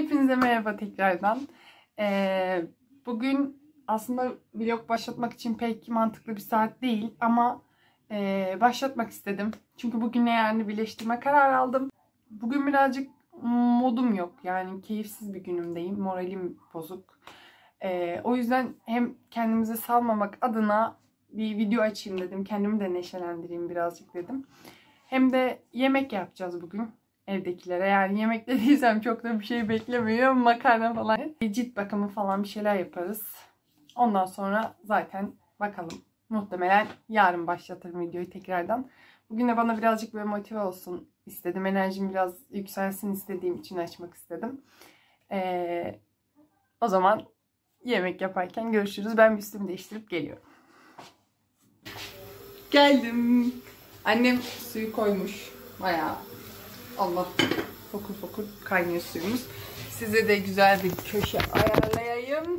Hepinize merhaba tekrardan. Bugün aslında vlog başlatmak için pek mantıklı bir saat değil ama başlatmak istedim. Çünkü bugünle yarını birleştirme kararı aldım. Bugün birazcık modum yok. Yani keyifsiz bir günümdeyim. Moralim bozuk. O yüzden hem kendimizi salmamak adına bir video açayım dedim. Kendimi de neşelendireyim birazcık dedim. Hem de yemek yapacağız bugün evdekilere. Yani yemek dediysem çok da bir şey beklemiyorum. Makarna falan. Cilt bakımı falan bir şeyler yaparız. Ondan sonra zaten bakalım. Muhtemelen yarın başlatırım videoyu tekrardan. Bugün de bana birazcık böyle motive olsun istedim. Enerjim biraz yükselsin istediğim için açmak istedim. O zaman yemek yaparken görüşürüz. Ben bir üstümü değiştirip geliyorum. Geldim. Annem suyu koymuş. Bayağı Allah fokur fokur kaynıyor suyumuz. Size de güzel bir köşe ayarlayayım.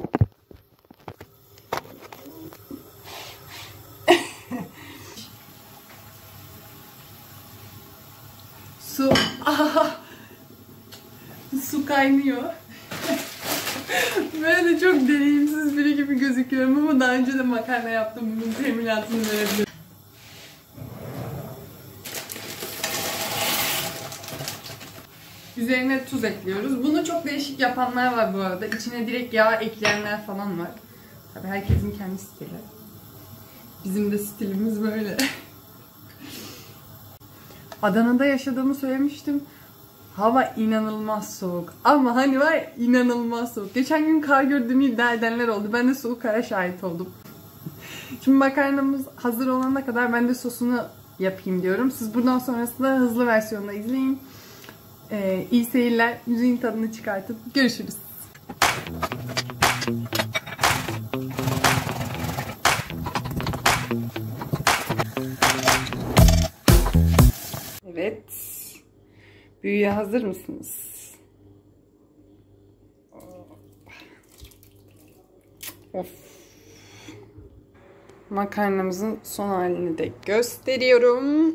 Su. Su kaynıyor. Böyle çok deneyimsiz biri gibi gözüküyorum ama daha önce de makarna yaptım. Bunun teminatını verebilirim. Üzerine tuz ekliyoruz. Bunu çok değişik yapanlar var bu arada. İçine direkt yağ ekleyenler falan var. Tabii herkesin kendi stili. Bizim de stilimiz böyle. Adana'da yaşadığımı söylemiştim. Hava inanılmaz soğuk. Ama hani var ya, inanılmaz soğuk. Geçen gün kar gördüğümü iddia edenler oldu. Ben de soğuk kara şahit oldum. Şimdi makarnamız hazır olana kadar ben de sosunu yapayım diyorum. Siz buradan sonrasında hızlı versiyonda izleyin. İyi seyirler. Müziğin tadını çıkartıp görüşürüz. Evet. Büyüye hazır mısınız? Of. Makarnamızın son halini de gösteriyorum.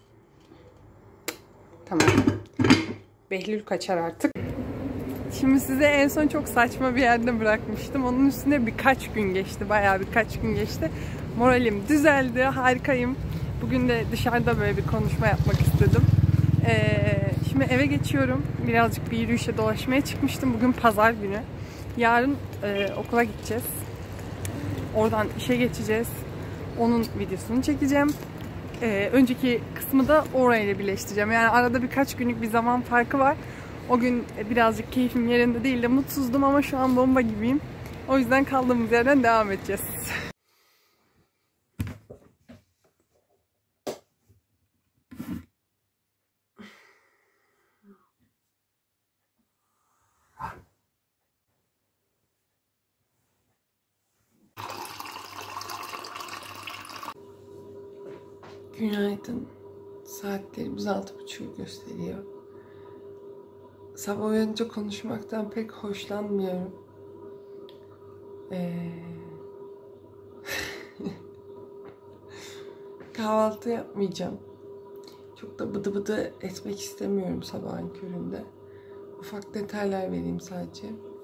Tamam. Behlül kaçar artık. Şimdi size en son çok saçma bir yerde bırakmıştım. Onun üstüne birkaç gün geçti. Bayağı birkaç gün geçti. Moralim düzeldi. Harikayım. Bugün de dışarıda böyle bir konuşma yapmak istedim. Şimdi eve geçiyorum. Birazcık bir yürüyüşe dolaşmaya çıkmıştım. Bugün pazar günü. Yarın okula gideceğiz. Oradan işe geçeceğiz. Onun videosunu çekeceğim. Önceki kısmı da orayla birleştireceğim. Yani arada birkaç günlük bir zaman farkı var. O gün birazcık keyfim yerinde değil de mutsuzdum ama şu an bomba gibiyim. O yüzden kaldığımız yerden devam edeceğiz. Günaydın. Saatlerimiz 6.30'u gösteriyor. Sabah uyanınca konuşmaktan pek hoşlanmıyorum. Kahvaltı yapmayacağım. Çok da bıdı bıdı etmek istemiyorum sabahın köründe. Ufak detaylar vereyim sadece.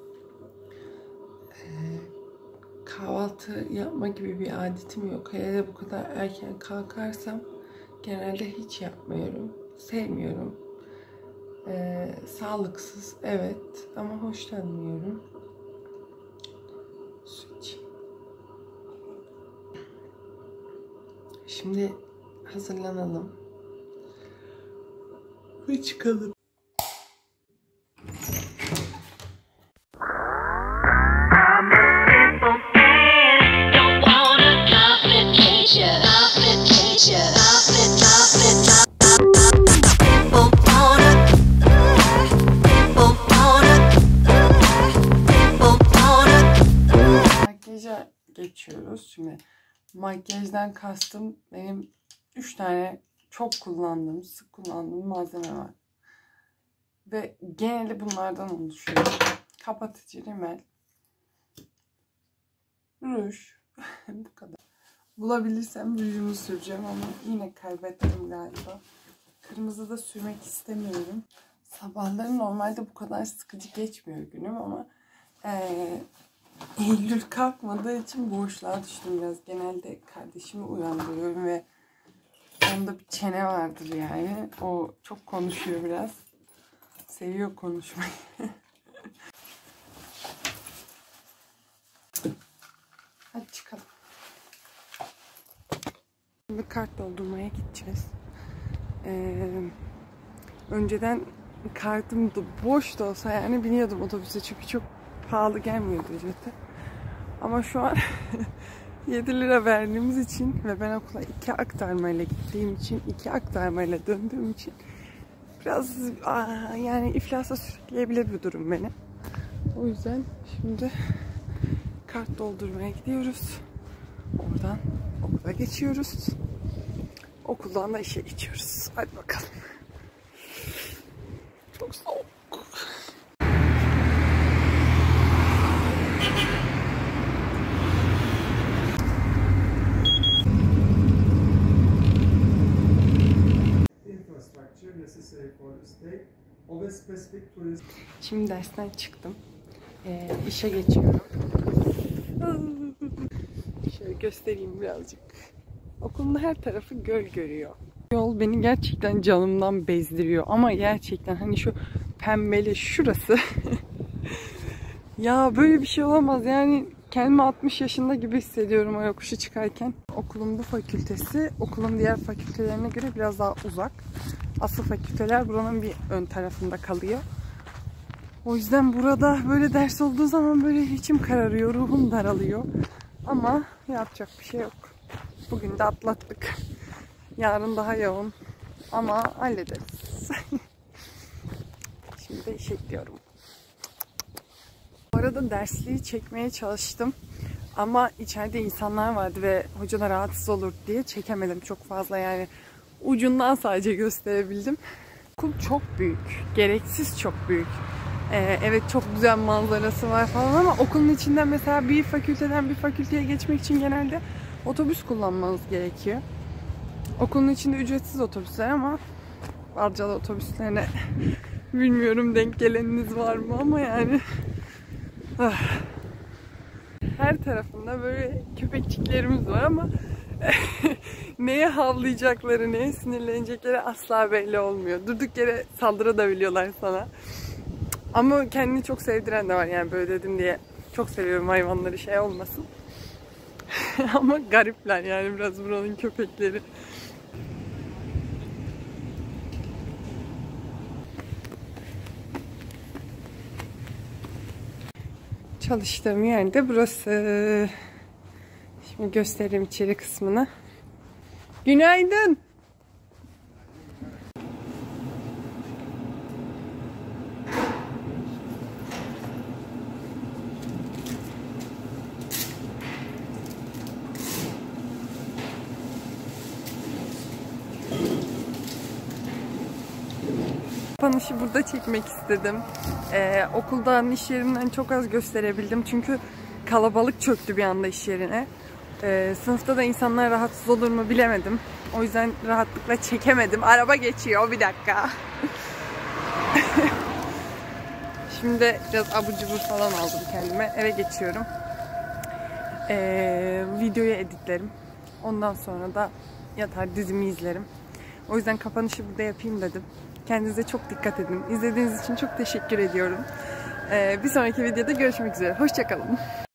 Kahvaltı yapma gibi bir adetim yok. Hele de bu kadar erken kalkarsam genelde hiç yapmıyorum. Sevmiyorum. Sağlıksız, evet, ama hoşlanmıyorum. Su içeyim. Şimdi hazırlanalım ve çıkalım. Geçiyoruz. Şimdi makyajdan kastım benim 3 tane çok kullandığım, sık kullandığım malzeme var. Ve geneli bunlardan oluşuyor. Kapatıcı, rimel, ruj. Bu kadar. Bulabilirsem rujumu süreceğim ama yine kaybettim galiba. Kırmızı da sürmek istemiyorum. Sabahları normalde bu kadar sıkıcı geçmiyor günüm ama Eylül kalkmadığı için boşluğa düştüm biraz. Genelde kardeşimi uyandırıyorum ve onda bir çene vardır yani. O çok konuşuyor biraz. Seviyor konuşmayı. Hadi çıkalım. Şimdi kart doldurmaya gideceğiz. Önceden kartım da boş da olsa yani biniyordum otobüse çünkü çok pahalı gelmiyordu ücreti. Ama şu an 7 lira verdiğimiz için ve ben okula 2 aktarmayla gittiğim için, 2 aktarmayla döndüğüm için biraz yani iflasa sürükleyebilir bir durum beni. O yüzden şimdi kart doldurmaya gidiyoruz. Oradan okula geçiyoruz. Okuldan da işe geçiyoruz. Hadi bakalım. Çok soğuk. Şimdi dersten çıktım. İşe geçiyorum. Şöyle göstereyim birazcık. Okulun her tarafı göl görüyor. Yol beni gerçekten canımdan bezdiriyor. Ama gerçekten hani şu pembeli şurası. Ya böyle bir şey olamaz. Yani kendimi 60 yaşında gibi hissediyorum o yokuşu çıkarken. Okulun bu fakültesi okulun diğer fakültelerine göre biraz daha uzak. Asıl fakülteler buranın bir ön tarafında kalıyor. O yüzden burada böyle ders olduğu zaman böyle içim kararıyor, ruhum daralıyor. Ama yapacak bir şey yok. Bugün de atlattık. Yarın daha yoğun. Ama hallederiz. Şimdi de işe gidiyorum. Bu arada dersliği çekmeye çalıştım. Ama içeride insanlar vardı ve hoca da rahatsız olur diye çekemedim çok fazla yani. Ucundan sadece gösterebildim. Okul çok büyük. Gereksiz çok büyük. Evet çok güzel manzarası var falan ama okulun içinden mesela bir fakülteden bir fakülteye geçmek için genelde otobüs kullanmanız gerekiyor. Okulun içinde ücretsiz otobüsler ama Arcalı otobüslerine bilmiyorum denk geleniniz var mı ama yani her tarafında böyle köpekçiklerimiz var ama neye havlayacakları, neye sinirlenecekleri asla belli olmuyor. Durduk yere saldırabiliyorlar sana. Ama kendini çok sevdiren de var yani böyle dedim diye. Çok seviyorum hayvanları şey olmasın. Ama garipler yani biraz buranın köpekleri. Çalıştığım yerde burası. Şimdi göstereyim içeri kısmını. Günaydın. Kapanışı burada çekmek istedim. Okuldan, iş yerinden çok az gösterebildim. Çünkü kalabalık çöktü bir anda iş yerine. Sınıfta da insanlar rahatsız olur mu bilemedim. O yüzden rahatlıkla çekemedim. Araba geçiyor, bir dakika. Şimdi biraz abur cubur falan aldım kendime. Eve geçiyorum. Videoyu editlerim. Ondan sonra da yatar dizimi izlerim. O yüzden kapanışı burada yapayım dedim. Kendinize çok dikkat edin. İzlediğiniz için çok teşekkür ediyorum. Bir sonraki videoda görüşmek üzere. Hoşça kalın.